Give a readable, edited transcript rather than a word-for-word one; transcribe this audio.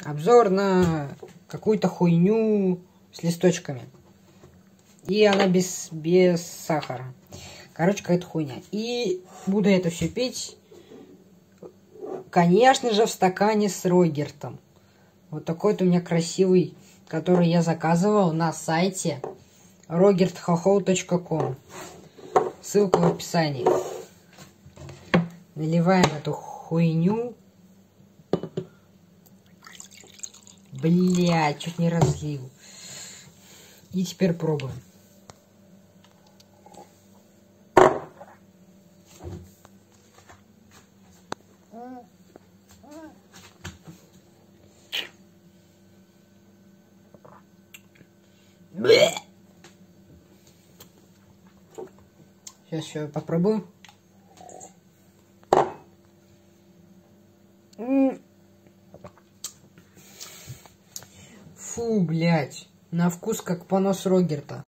Обзор на какую-то хуйню с листочками. И она без сахара. Короче, какая-то хуйня. И буду это все пить, конечно же, в стакане с Рогертом. Вот такой-то у меня красивый, который я заказывал на сайте rogerthoho.com. Ссылка в описании. Наливаем эту хуйню. Блядь, чуть не разлил. И теперь пробуем. Сейчас еще попробую. Фу, блядь. На вкус как понос Рогерта.